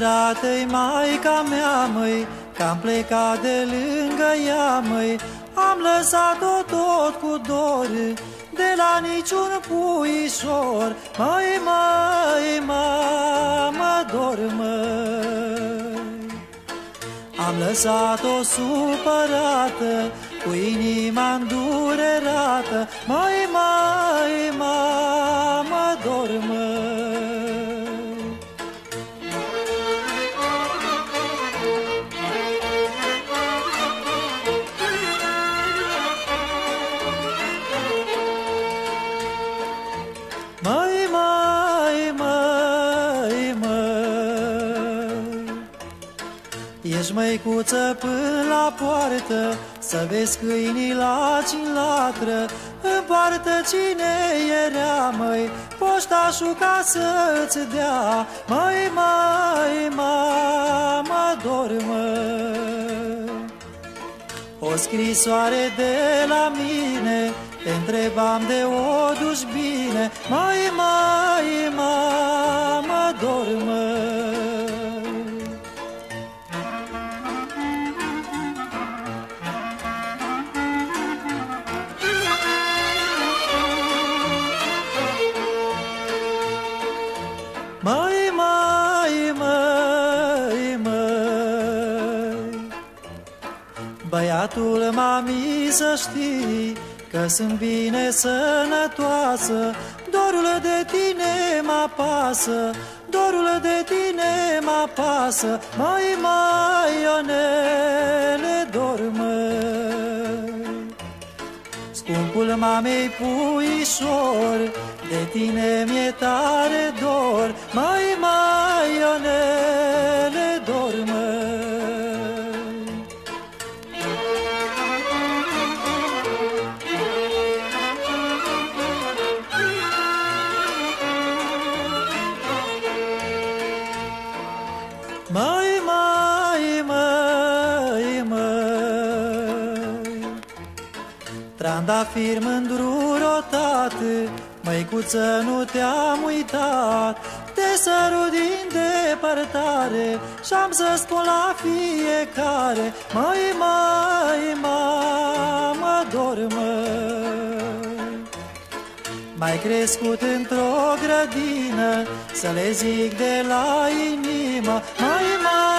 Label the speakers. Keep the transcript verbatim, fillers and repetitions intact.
Speaker 1: supărat-i maica mea, măi, că-am plecat de lângă ea, măi. Am lăsat-o tot cu dor, de la niciun puișor. Măi, măi, mă dor, măi. Am lăsat-o supărată, cu inima îndurerată. Măi, măi, mă dor, măi. Măi, măi, măi, măi, ești măicuță până la poartă, să vezi câinii la cine latră. În poartă cine era, măi, poștașul ca să-ți dea. Măi, măi, mă dor, măi. O scrisoare de la mine, te întrebam de o duci bine. Măi, măi, mă dor, măi. Măi, măi, măi, măi, băiatul mami să știi că sunt bine sănătoasă. Dorul de tine mă pasă, dorul de tine mă pasă. Măi, măi, Ionele, dor, măi. Scumpul mamei puișor, de tine mi-e tare dor. Măi, măi, Ionele, dor, măi. Măi, măi, măi, măi, trandafir mândru rotat, măicuță, nu te-am uitat. Te sărut din depărtare și-am să spun la fiecare. Măi, măi, mă dor, măi. M-ai crescut într-o grădină, să le zic de la inimă. Măi, măi,